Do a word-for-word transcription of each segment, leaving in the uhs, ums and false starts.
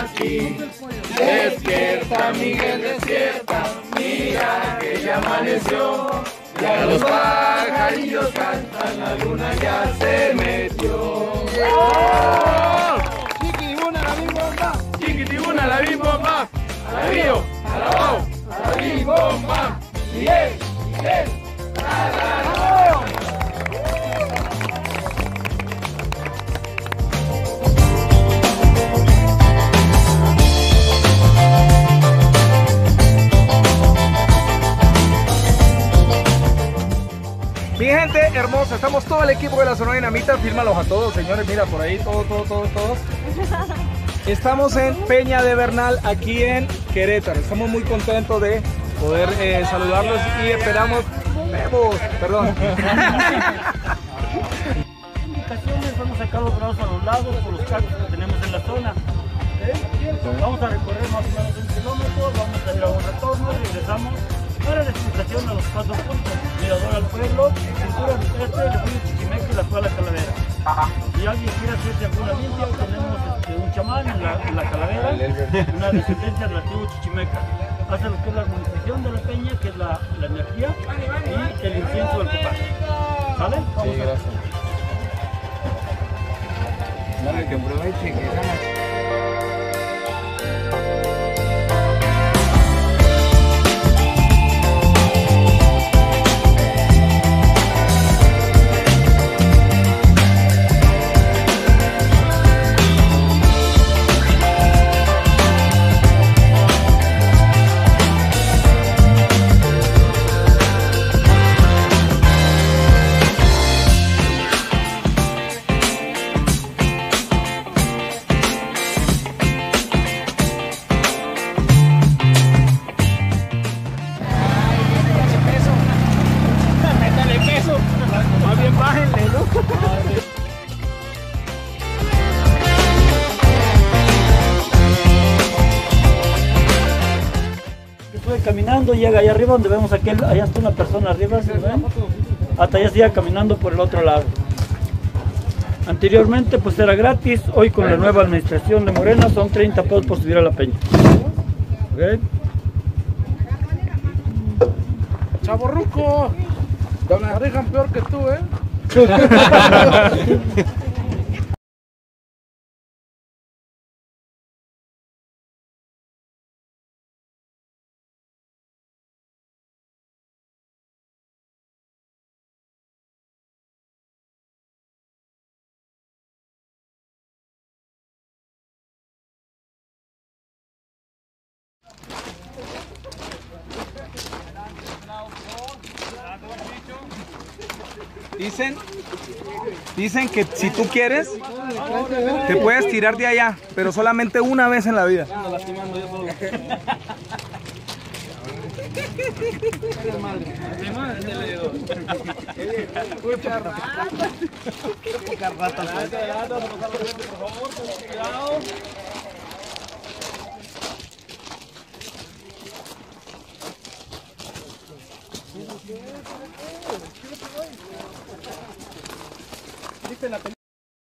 aquí. Despierta, Miguel, despierta, mira que ya amaneció. Ya los pajarillos cantan, la luna ya se metió. Chiquitibuna, la bim bomba. Chiquitibuna, la bim bomba. A la bio, a la bao, a la bim bomba. Miguel, Miguel, a la bao. Mi gente hermosa, estamos todo el equipo de la Sonora Dinamita, fírmalos a todos, señores, mira por ahí, todos, todos, todos, todos. Estamos en Peña de Bernal, aquí en Querétaro. Estamos muy contentos de poder eh, saludarlos y esperamos, vemos, perdón. Indicaciones, vamos a sacar los brazos a los lados por los cactus que tenemos en la zona. ¿Eh? Vamos a recorrer más o menos un kilómetro, vamos a ir a un retorno, regresamos para la explicación a los cuatro puntos: Mirador al Pueblo, Cintura Rupestre, el río Chichimeca y la Cueva La Calavera. Si alguien quiere hacerse alguna limpia, tenemos este, un chamán en la, en la Calavera, una descendencia del antiguo Chichimeca. Hace lo que es la armonización de la peña, que es la, la energía, y el incienso del copal. ¿Sale? Vamos. Sí, gracias. Dale, que aproveche que gana. Caminando, llega allá arriba donde vemos aquel, allá está una persona arriba, ¿sí ven? Hasta allá sigue caminando por el otro lado. Anteriormente pues era gratis, hoy con la nueva administración de Morena son treinta pesos por subir a la peña. ¿Okay? Chavorruco, te manejan peor que tú, ¿eh? Dicen, dicen que si tú quieres, te puedes tirar de allá, pero solamente una vez en la vida. ¿Viste la película?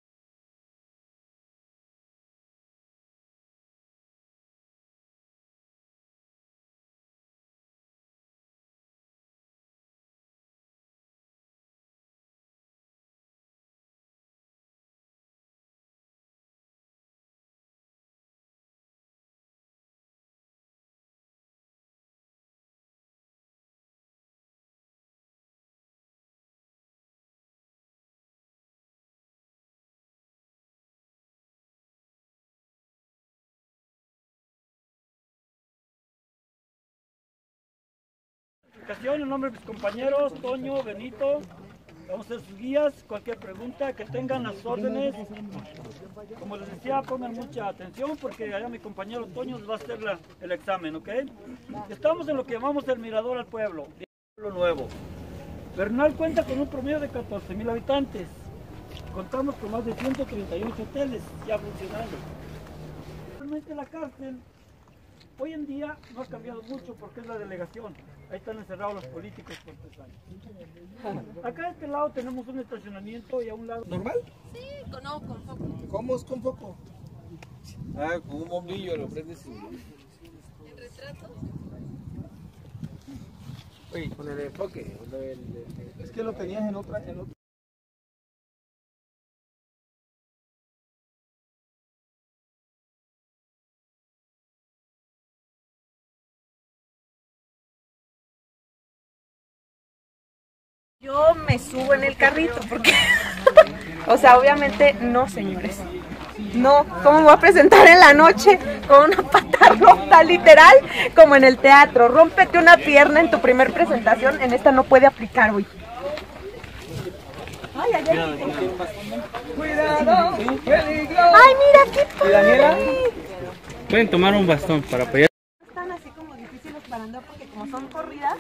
En nombre de mis compañeros, Toño, Benito, vamos a ser sus guías. Cualquier pregunta que tengan, las órdenes. Como les decía, pongan mucha atención porque allá mi compañero Toño les va a hacer la, el examen, ¿ok? Estamos en lo que llamamos el Mirador al Pueblo, Pueblo Nuevo. Bernal cuenta con un promedio de catorce mil habitantes. Contamos con más de ciento treinta y ocho hoteles ya funcionando. Realmente la cárcel hoy en día no ha cambiado mucho porque es la delegación. Ahí están encerrados los políticos por tres años. Acá de este lado tenemos un estacionamiento y a un lado... ¿Normal? Sí, con, no, con foco. ¿Cómo es con foco? Ah, con un bombillo lo prendes. ¿En retrato? Oye, con el enfoque. Con el, el, es que lo tenías en otra, en otra. Yo me subo en el carrito porque, o sea, obviamente no, señores. No, ¿cómo me voy a presentar en la noche con una pata rota, literal, como en el teatro? Rómpete una pierna en tu primer presentación, en esta no puede aplicar, güey. Ay, ay, ay. Cuidado, peligro. Ay, mira qué padre. ¿Y Daniela? Pueden tomar un bastón para apoyar. Están así como difíciles para andar porque como son corridas,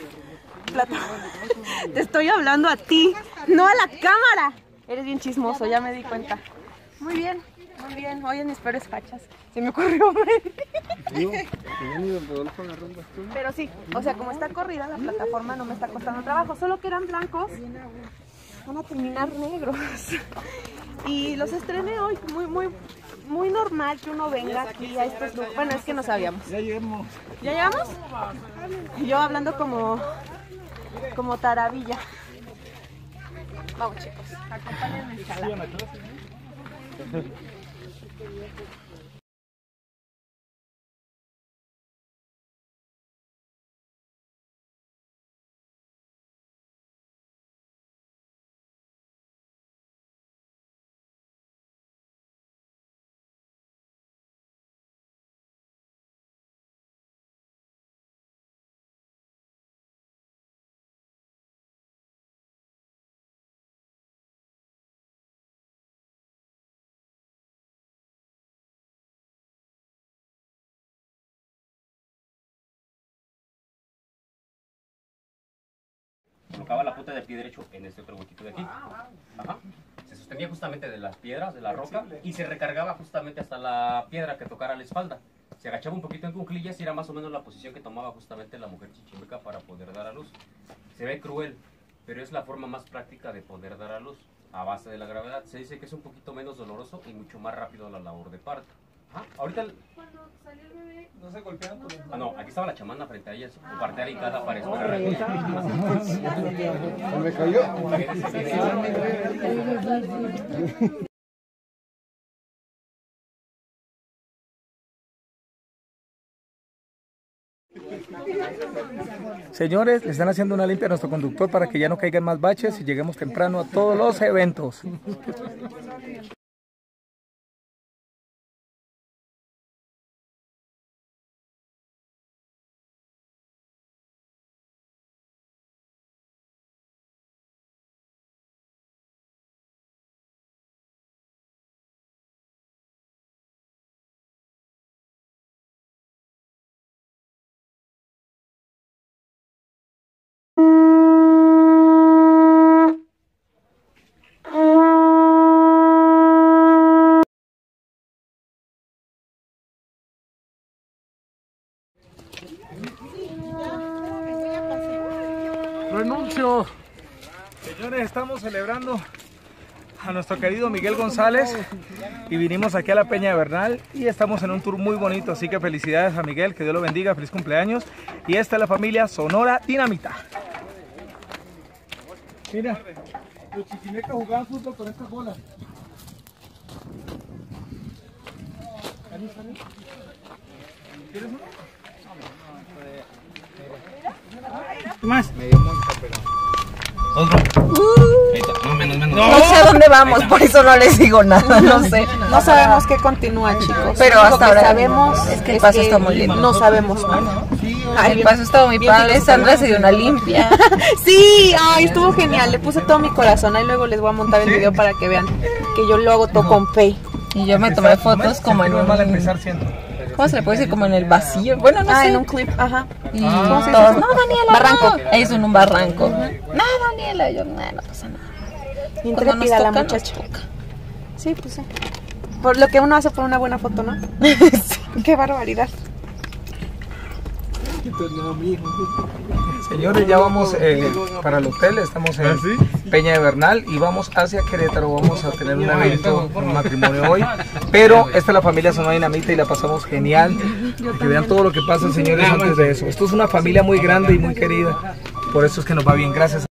te estoy hablando a ti, no a la cámara. Eres bien chismoso, ya me di cuenta. Muy bien, muy bien. Hoy en mis peores fachas se me ocurrió. Pero sí, o sea, como está corrida la plataforma no me está costando trabajo. Solo que eran blancos, van a terminar negros. Y los estrené hoy, muy, muy, muy normal que uno venga aquí a estos lugares. Bueno, es que no sabíamos. Ya llegamos. ¿Ya llegamos? Yo hablando como, como taravilla. Vamos, chicos, acompáñenme. Colocaba la punta del pie derecho en este otro huequito de aquí. Ajá. Se sostenía justamente de las piedras, de la roca, y se recargaba justamente hasta la piedra que tocara la espalda. Se agachaba un poquito en cuclillas y era más o menos la posición que tomaba justamente la mujer chichimeca para poder dar a luz. Se ve cruel, pero es la forma más práctica de poder dar a luz a base de la gravedad. Se dice que es un poquito menos doloroso y mucho más rápido la labor de parto. Ajá. Ahorita el... Cuando salió el bebé, No se golpean con el... Ah, no, aquí estaba la chamana frente a ella, su parte alincada para esperar. Me cayó. Señores, le están haciendo una limpia a nuestro conductor para que ya no caigan más baches y lleguemos temprano a todos los eventos. Renuncio. Señores, estamos celebrando a nuestro querido Miguel González y vinimos aquí a la Peña de Bernal y estamos en un tour muy bonito, así que felicidades a Miguel, que Dios lo bendiga, feliz cumpleaños. Y esta es la familia Sonora Dinamita. Mira, los chichimecas jugaban fútbol con estas bolas. ¿Quieres uno? Más. No, menos, menos. No sé a dónde vamos, por eso no les digo nada, no sé. No sabemos qué continúa, chicos. Pero hasta ahora sabemos es que el paso está muy lindo. No sabemos nada. Ay, el paso estuvo muy padre. Sandra se dio una limpia. Sí, ay, estuvo genial. Le puse todo mi corazón. Ahí luego les voy a montar el video para que vean que yo lo hago todo con fe. Y yo me tomé fotos como en un... ¿Cómo se le puede decir? Como en el vacío. Bueno, no Ah, sé. en un clip, ajá. Y ¿Cómo se dice todos, eso? no, Daniela, Barranco. no. Ellos en un barranco. No, Daniela. Y yo, no, no pasa nada. Cuando nos Intrépida la toca, muchacha. nos toca. Sí, pues sí. Por lo que uno hace por una buena foto, ¿no? Qué barbaridad. Señores, ya vamos eh, para el hotel, estamos en Peña de Bernal y vamos hacia Querétaro, vamos a tener un evento, un matrimonio hoy, pero esta es la familia Sonora Dinamita y la pasamos genial, que vean todo lo que pasa, señores, antes de eso. Esto es una familia muy grande y muy querida, por eso es que nos va bien, gracias.